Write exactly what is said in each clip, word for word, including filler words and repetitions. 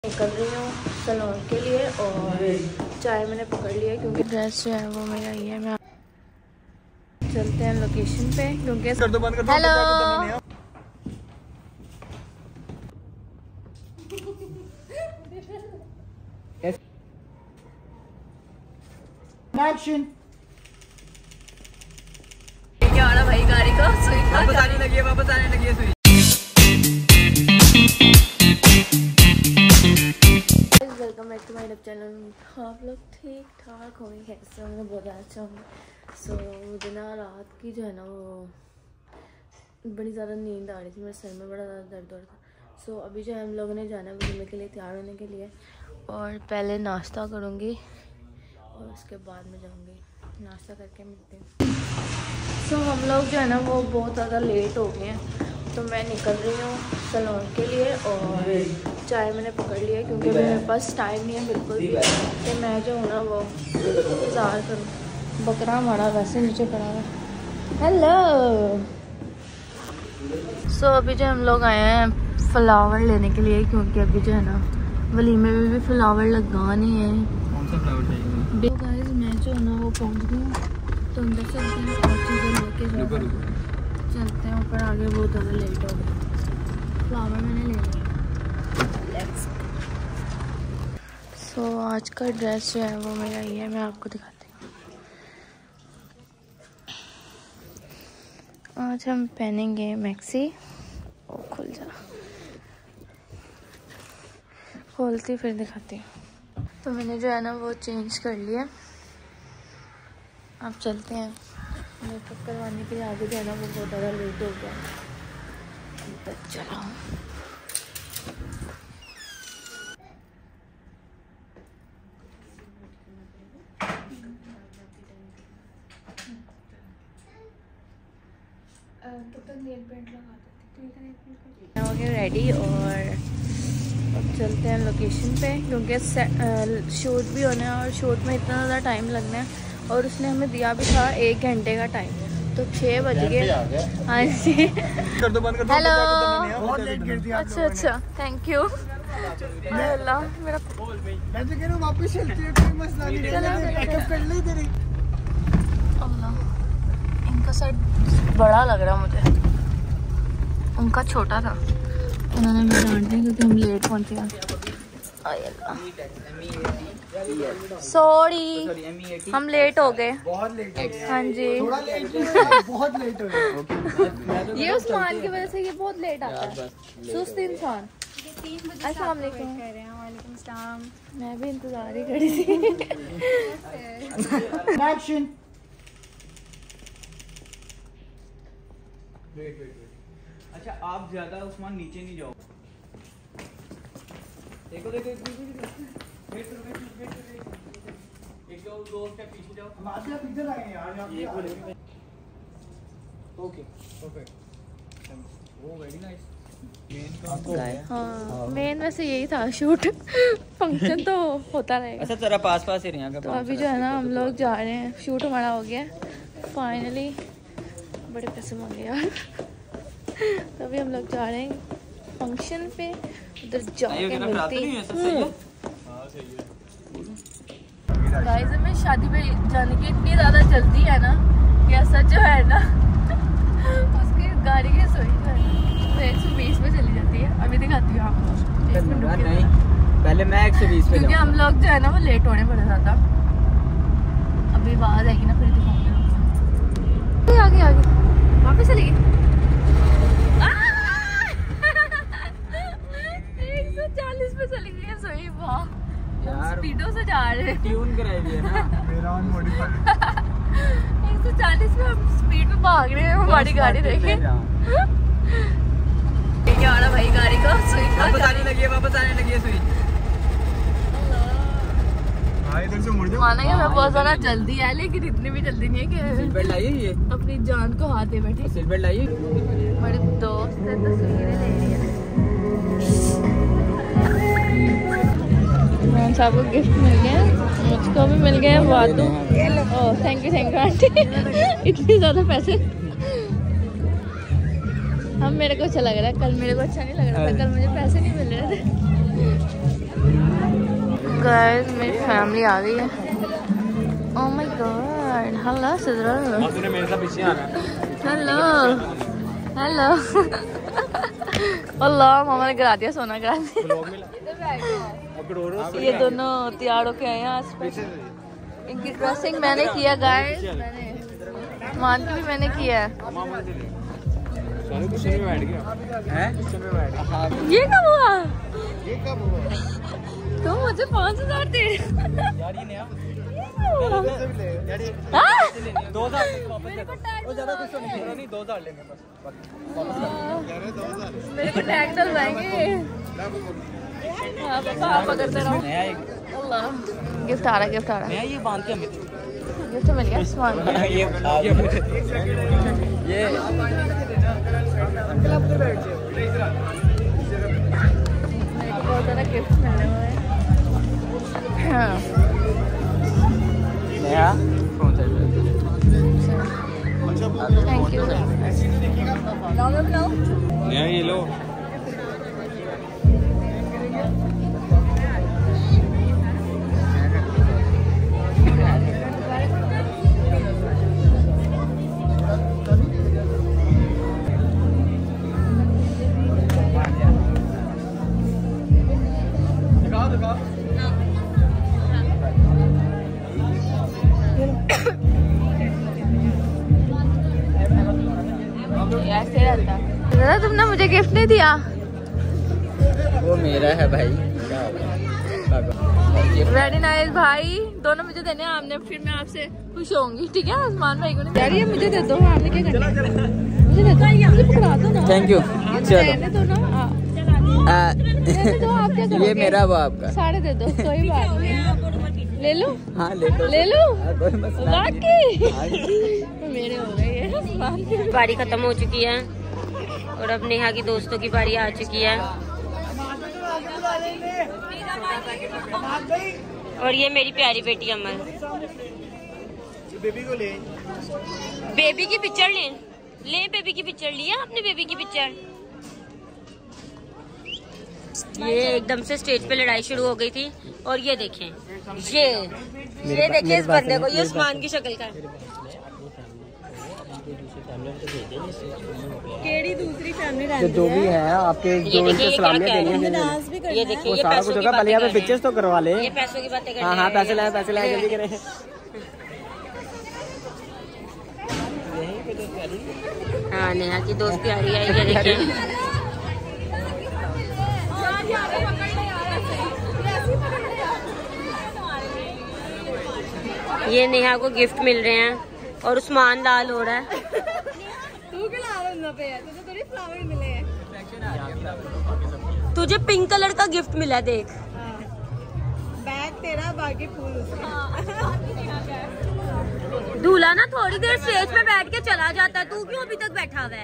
निकल रही हूँ सलोन के लिए और चाय मैंने पकड़ लिया क्योंकि ड्रेस जो है वो मेरा ये है। मैं चलते हैं लोकेशन पे क्योंकि कर दो बंद कर दो। हेलो एक्शन क्या आ रहा भाई गाड़ी का सुई वापस आने लगी है वापस आने लगी है सुई। Welcome back to my YouTube channel. आप लोग ठीक ठाक होंगे कैसे होंगे बहुत अच्छा होंगे। सो मुझे ना रात की जो है ना वो बड़ी ज़्यादा नींद आ रही थी, मेरे सर में बड़ा ज़्यादा दर्द हो रहा था। सो अभी जो है हम लोगों ने जाना है घूमने के लिए, तैयार होने के लिए और पहले नाश्ता करूँगी और उसके बाद में जाऊँगी। नाश्ता करके मिलते हैं। सो so, हम लोग जो है ना वो बहुत ज़्यादा लेट हो गए हैं तो मैं निकल रही हूँ सलोन के लिए और चाय मैंने पकड़ लिया क्योंकि मेरे पास टाइम नहीं है बिल्कुल भी कि मैं जो हूँ ना वो इंतज़ार करूँ। बकरा हमारा वैसे नीचे खड़ा है। हेलो। सो so, अभी जो हम लोग आए हैं फ्लावर लेने के लिए क्योंकि अभी जो है ना वलीमे में भी फ्लावर लगाने हैं। कौन सा फ्लावर चाहिए? तो गाइस मैं जो है ना वो पहुँच गई हूँ तो अंदर चलते हैं और चीज़ें लेके चलते हैं ऊपर। आगे बहुत ज़्यादा लेट हो गया। फ्लावर मैंने ले लिया। सो so, आज का ड्रेस जो है वो मेरा ये है, मैं आपको दिखाती हूँ। आज हम पहनेंगे मैक्सी। ओ खुल जा, खोलती फिर दिखाती हूँ। तो मैंने जो है ना वो चेंज कर लिया। अब चलते हैं मेकअप करवाने के लिए। आगे जो है ना वो बहुत ज़्यादा लेट हो गया तो चलो। हो गया रेडी और अब चलते हैं लोकेशन पे क्योंकि शूट भी होना है और शूट में इतना ज़्यादा टाइम लगना है और उसने हमें दिया भी था एक घंटे का टाइम। तो छः बज गए। हाँ जी कर दो बंद कर दो। हेलो। बहुत लेट गिर दिया। अच्छा अच्छा थैंक यू। अल्लाह मेरा मैं तो कह रहा हूं वापस चलती है, कोई मसला नहीं है, पैकअप कर ले तेरी। अल्लाह इनका सेट बड़ा लग रहा मुझे, उनका छोटा था। उन्होंने मुझे डांट दिया क्योंकि हम लेट पहुंचे हैं। सॉरी हम लेट हो गए। बहुत लेट हो गए। हाँ जी थोड़ा लेट है, बहुत लेट हो गए। ये उस्मान की वजह से ये बहुत लेट आता है, सुस्त इंसान। अस्सलाम वालेकुम। मैं भी इंतजार ही करी थी। Action wait wait wait. अच्छा आप ज्यादा उस्मान नीचे नहीं जाओ। देखो देखो वेट वेट वेट वेट एक दो दो स्टेप पीछे जाओ। हम आगे आप इधर आए यार, आप ये बोले। Okay perfect. Oh very nice. हाँ मेन वैसे यही था शूट। फंक्शन तो होता रहेगा। अच्छा तेरा पास पास ही रहेगा। तो अभी जो है ना हम लोग जा रहे हैं, शूट हमारा हो गया फाइनली। बड़े पैसे मांगे यार। तो अभी हम लोग जा रहे हैं फंक्शन पे, उधर जाके मिलती हूँ। गाइस हमें शादी पे जाने की इतनी ज़्यादा जल्दी है ना कि ऐसा जो है ना उसकी गाड़ी की सुई एक सौ बीस पे चली जाती है। अभी दिखाती हूँ आपको। नहीं पहले मैं एक सौ बीस पे क्योंकि हम लोग जो है ना वो लेट होने पड़ जाता। अभी आवाज आएगी ना फिर दिखाऊंगी। आगे आगे वापस चली गई। एक सौ चालीस पे चली गई है सोई। वाह स्पीडो से जा रहे हैं। ट्यून कराई है ना मेरा ऑन मॉडिफाइड। एक सौ चालीस पे हम स्पीड में भाग रहे हैं। हमारी गाड़ी देखें क्या आ रहा भाई गाड़ी का सुई वापस आने लगी है वापस आने लगी है सुई। हाँ इधर से मुड़ जाओ। माना कि मैं बहुत ज़्यादा जल्दी है लेकिन इतनी भी जल्दी नहीं है कि सीट बेल्ट लाइए ये अपनी जान को हाथ दे बैठे। सीट बेल्ट लाइए। मेरे दोस्त है तस्वीरें ले रही है। मान साहब को गिफ्ट मिल गया, मुझको भी मिल गया वादू। Oh thank you thank you aunty. इतने ज़्यादा पैसे। अब मेरे को अच्छा लग रहा है, कल मेरे को अच्छा नहीं लग रहा था। कल मुझे पैसे नहीं मिल रहे थे। गाइस मेरी फैमिली आ गई है। Oh my god, hello Sidra, तूने मेरे साथ पीछे आना है। Hello hello. अल्लाह मामा ने करा दिया, सोना करा दिया। ये दोनों तैयार होके आए हैं आसपास। इनकी ड्रेसिंग मैंने किया गाइस, मैंने मान की भी मैंने किया है। ये कब हुआ? ये कब हुआ? तुम मुझे पाँच हजार दे रहे दो हजार ज्यादा कुछ नहीं, दो हजार लेंगे बस। मेरे को टैग डलवाएंगे। हाँ पापा आप करते रहो। अल्लाह गिफ्ट आ रहा, गिफ्ट आ रहा है। ये बांध के गिफ्ट मिल गया सामान। ये ये अंकल आप उधर बैठ जाओ। मेरे को बहुत ज़्यादा गिफ्ट मिलने वाले हैं। हाँ नया फोन चाहिए। Thank you. नया ये लो। ऐसे रहता। दादा तुमने मुझे गिफ्ट नहीं दिया। वो मेरा है भाई। वेरी नाइस भाई, दोनों मुझे देने आमने, फिर मैं आपसे खुश होंगी। ठीक है आसमान भाई को यार ये मुझे दे दो। आपने क्या करना है? मुझे दे दो, मुझे पकड़ा दो ना। Thank you. देने दो ना, देने दो। आप क्या करोगे? ये मेरा वो आपका। साढ़े दे दो, कोई बात नहीं। ले लो। हाँ ले लो, ले लो। वाकई मेरे हो गए ये। बारी खत्म हो चुकी है और अब नेहा की दोस्तों की बारी आ चुकी है। और ये मेरी प्यारी बेटी अमन। बेबी को ले। बेबी की पिक्चर ले ले बेबी की पिक्चर लिया आपने? बेबी की पिक्चर। ये एकदम से स्टेज पे लड़ाई शुरू हो गई थी। और ये देखें, ये ये देखें इस बंदे को, ये उस्मान की शक्ल का है। केड़ी दूसरी फैमिली तो जो भी है आपके जो इनसे सलामियां देनी है, ये देखिए, ये सारा पैसों कुछ की होगा। पहले यहाँ पे बातें पिक्चर्स तो करवा ले। ये पैसों की बातें कर हाँ हाँ पैसे लाए, पैसे लाए, जल्दी करें। हाँ नेहा की दोस्त प्यारी आई है, देखिए। ये नेहा को गिफ्ट मिल रहे हैं और उस्मान लाल हो रहा है। तुझे पिंक कलर का गिफ्ट मिला है, देख। बैग तेरा, बाकी फूल उसके। दूल्हा ना थोड़ी देर स्टेज पे बैठ के चला जाता है, तू क्यों अभी तक बैठा हुआ है?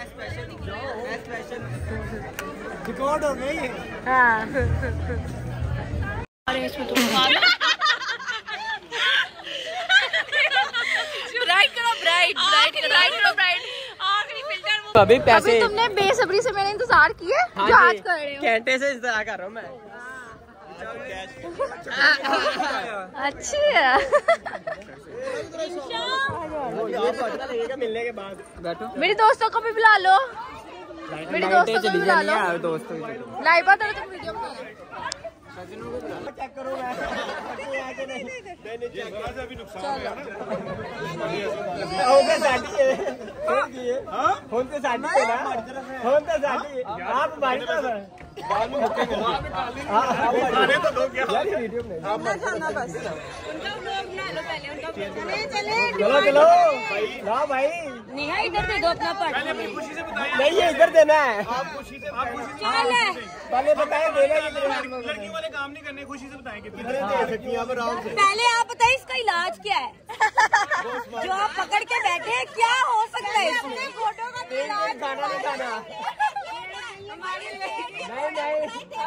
रिकॉर्ड हो गई। हाँ। ब्राइट करो, ब्राइट ब्राइट ब्राइट करो, ब्राइट। अभी पैसे अभी तुमने बेसब्री से मेरा इंतजार किया। हाँ जो आज कर रहे हो। घंटे से इंतजार कर रहा हूँ मैं। अच्छी है। लगेगा मिलने के बाद। बैठो। मेरी दोस्तों को भी बुला लो। मेरी दोस्तों को भी बुला लो। दोस्तों लाइव बात तुम वीडियो बनाओ। चेक करो मैं अभी नुकसान है ना। होते साडी है, होते साडी है ना, होते साडी। आप हमारी तरफ है। बाद में मुक्के खाने तो लोग क्या यार वीडियो में आप मत खाना बस। उनका व्लॉग बना लो पहले, उनका चले चले चलो चलो ना भाई। नेहा इधर दे दो अपना पार्ट। पहले अपनी खुशी से बताइए। नहीं ये इधर देना है। आप खुशी से आप खुशी से पहले बताएं देना कितने। लड़की वाले काम नहीं करने, खुशी से बताएं कितने दे सकती हैं आप आराम से। पहले आप बताइए इसका इलाज क्या है? जो आप पकड़ के बैठे हैं, क्या हो सकता है इसमें? फोटो का इलाज खाना नहीं खाना। नहीं नहीं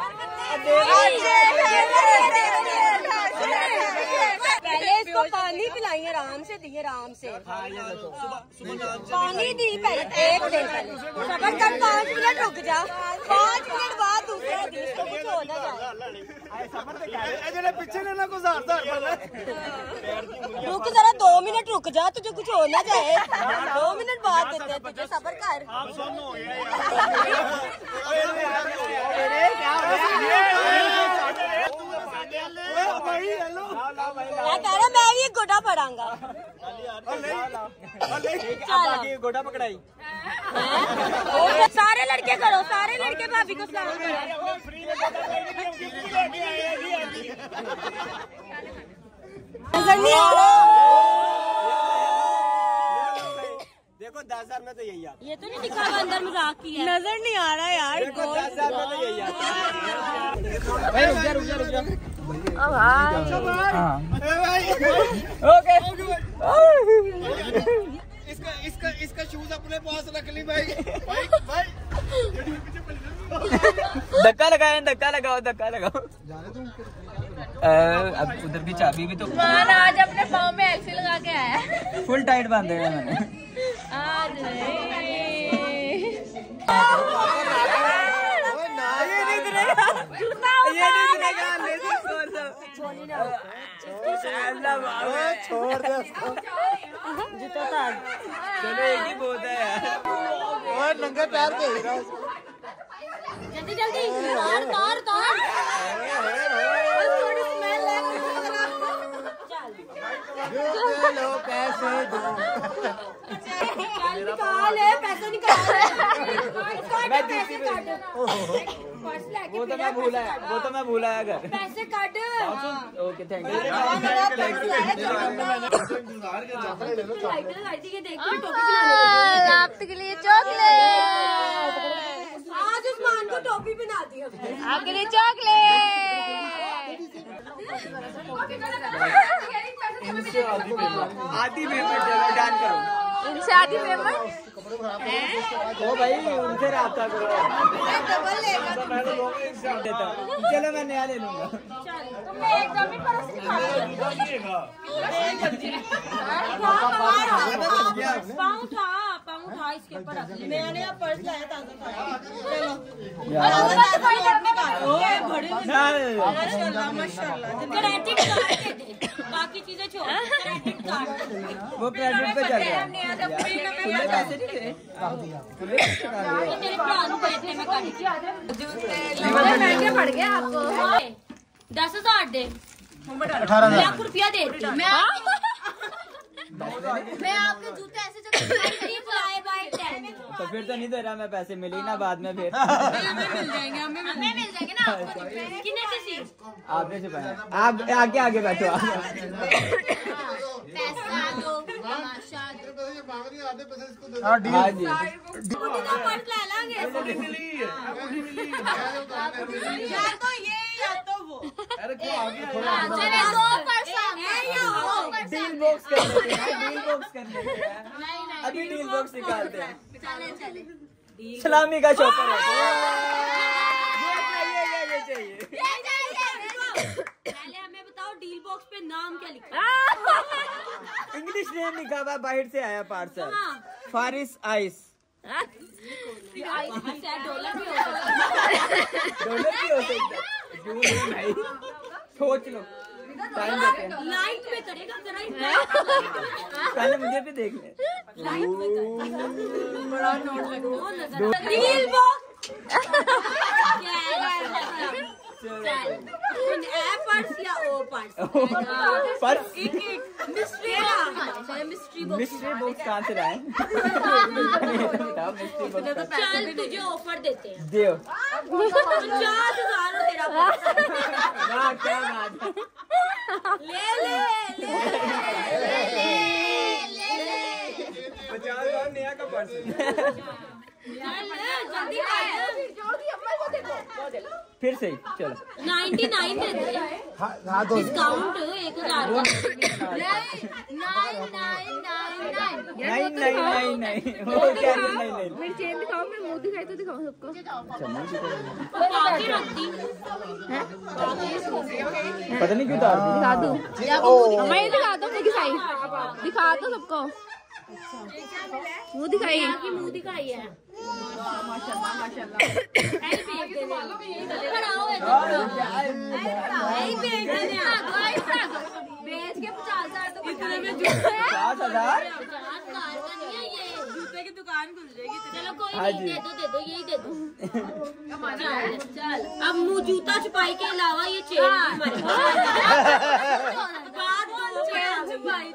पहले इसको पानी पिलाई आराम से दी आराम से पानी दी पहले एक दिन पहले सबर कर पाँच मिनट रुक जा पाँच मिनट बाद दूसरा दी इसको कुछ हो ना जाए पीछे लेना कुछ रुक जरा दो मिनट रुक जा तुझे कुछ हो ना जाए दो मिनट बाद देते हैं तुझे सबर कर मैं कह रहा मैं भी एक गोटा पढ़ाऊंगा गोटा पकड़ाई सारे लड़के करो सारे लड़के भाभी को सलाम करो नजर नहीं आ रहा देखो दस हजार में तो यही यार ये तो नहीं दिखा रहा अंदर मजाक की है नजर नहीं आ रहा यार देखो दस हजार में तो यही यार रुक जा रुक जा रुक जा ओके इसका इसका इसका शूज अपने पास रख ली भाई भाई भाई धक्का लगाए धक्का लगाओ धक्का लगाओ अब उधर की चाबी भी तो मान आज अपने पाँव में एक्सी लगा के आया फुल टाइट बांधे हैं मैंने आज ये नहीं गिरेगा ये नहीं गिरेगा छोड़ दे जूता तार चलो एक ही बहुत है यार और नंगे पैर पे ही रहा जल्दी जल्दी तार तार तार थोड़ी स्मेल है लो पैसे दो निकाल है पैसे निकाल मैं दूसरी वो तो मैं भूला है वो तो मैं भूला है घर पैसे काट ओके थैंक यू आपके लिए चॉकलेट आज उस्मान को टोपी बना दी आपके लिए चॉकलेट आधी पेमेंट चलो डन करो इनसे आधी पेमेंट ओ भाई उनसे रब्ता करो चलो मैं नया ले लूंगा तुमने एकदम ही पर्स निकाला पाँव उठा पाँव उठा इसके ऊपर रख ले नया नया पर्स लाया ताजा ताजा चलो माशाल्लाह क्रेडिट कार्ड दे दे बाकी चीजें छोड़ क्रेडिट कार्ड वो क्रेडिट पे चल रहा है खुले पैसे नहीं थे तेरे भरा को बैठने में कर महंगे पड़ गए आपको दस हजार दे लाख रुपया दे मैं मैं आपके जूते ऐसे जगह बाय बाय तो फिर तो नहीं दे रहा मैं पैसे मिले ना बाद में फिर हमें मिल जाएंगे हमें मिल जाएंगे ना आपको कितने किसी आपने छुपाया आप आगे आगे बैठो आप पैसा दो तमाशा हाँ जी पर्स ले लांगे या तो ये या तो वो अरे क्यों आगे चले दो पर्स डील बॉक्स कर लेते हैं डील बॉक्स कर लेते हैं अभी डील बॉक्स निकालते हैं चले चले सलामी का शॉपर है ये चाहिए ये चाहिए पहले हमें बताओ डील बॉक्स पे नाम क्या लिखा इंग्लिश नेम लिखा हुआ बाहर से आया पार्सल फारिस आइस डॉलर भी हो डॉलर भी हो सकता है सोच लो टाइम देते हैं लाइट में करेगा जरा पहले मुझे भी देख ले लाइट में बड़ा नोट लगता डील बॉक्स पर्स या oh purse purse mystery mystery box mystery box कहाँ से लाए मिस्ट्री बॉक्स चल तुझे ऑफर देते हैं दियो पचास हजार तेरा पर्स वाह क्या बात ले ले ले पचास हजार नया का पर्स जल्दी फिर से चलो नाइन्टी नाइन देते डिस्काउंट एक हजार नाइन नाइन नाइन नाइन नहीं नहीं नहीं नहीं वो क्या नहीं नहीं मेरी चेन दिखाओ मेरा मुंह दिखाई तो दिखाओ सबको आगे रख दी पता नहीं क्यों उतार दी दिखा दूं मैं दिखा दूं देखी दिखाई, दिखा दो सबको, मुंह दिखाई, मुंह दिखाई है। माशाल्लाह माशाल्लाह। बेच के पचास हजार तो इतने में पचास हजार जूते की दुकान खुल जाएगी। चलो कोई नहीं, दे दो दे दो, यही दे दो। चल चल, अब मुंह जूता छुपाई के अलावा ये चेन हमारे चेन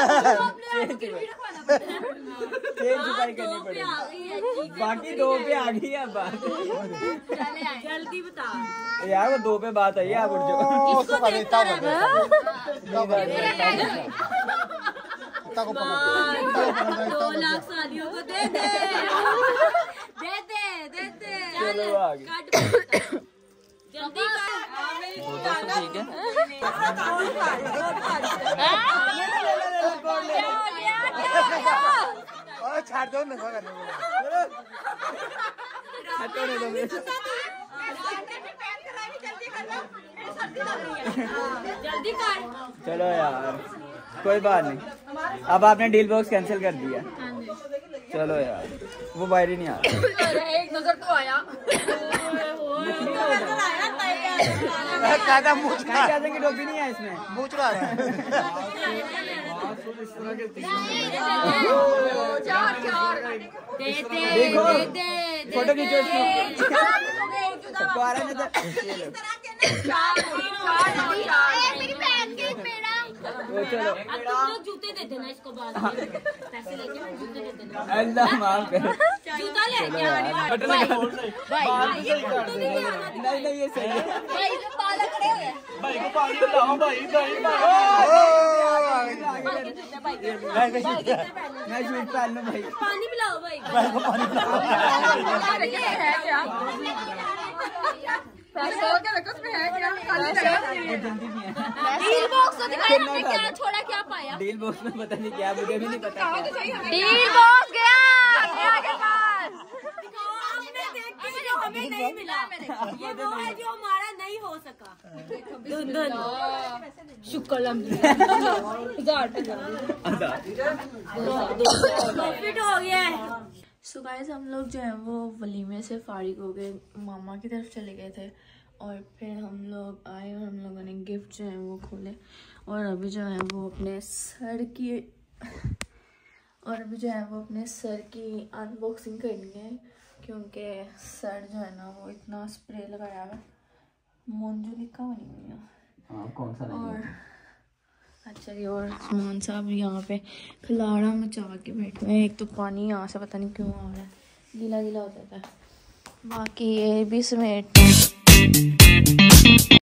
छुपाई करनी पड़ेगी। बाकी दो पे आ गई है बात। जल्दी बता यार वो दो पे बात आई है। आप उठ जाओ। दो लाख सालियों को दे दे दे दे दे दे। चलो आ गई। जल्दी कर। ठीक है। छाड़ दो ना करने जल्दी कर। चलो यार कोई बात नहीं। अब आपने डील बॉक्स कैंसिल कर दिया। चलो यार वो बाहर ही नहीं आ रहा। एक नजर तो आया। की टोपी नहीं है इसमें। मुँह चुरा रहा है। देखो फोटो खींचो इसमें। चलो जूते दे देना इसको बाद में। पैसे लेके जूते दे देना। अल्लाह माफ कर। जूता ले नहीं नहीं ये सही है। भाई जो पाला खड़े हुए हैं। भाई को पानी पिलाओ भाई भाई मैं शूट पहन लूं भाई। पानी पिलाओ भाई। भाई को पानी पिलाओ। है क्या? पैसे हो क्या देखो उसमें है क्या? जल्दी नहीं है। डील बॉक्स तो दिखाया हमने, क्या छोड़ा क्या पाया? डील बॉक्स में पता नहीं क्या, मुझे भी नहीं पता। डील बॉक्स गया गया के पास। हमने देख के जो हमें नहीं मिला, ये वो है जो हमारा नहीं हो सका। शुक्र प्रॉफिट हो गया है। सो गाइस हम लोग जो है वो वलीमे से फारिग हो गए, मामा की तरफ चले गए थे और फिर हम लोग आए और हम लोगों ने गिफ्ट जो है वो खोले और अभी जो है वो अपने सर की और अभी जो है वो अपने सर की अनबॉक्सिंग करनी है क्योंकि सर जो है ना वो इतना स्प्रे लगाया है। मोंजुलिका बनी हुई है। हाँ कौन सा और अच्छा जी और उस्मान साहब यहाँ पे खिलाड़ा मचा के बैठे हैं। एक तो पानी यहाँ से पता नहीं क्यों आ रहा है, गीला गीला हो जाता है। बाकी ये भी समेट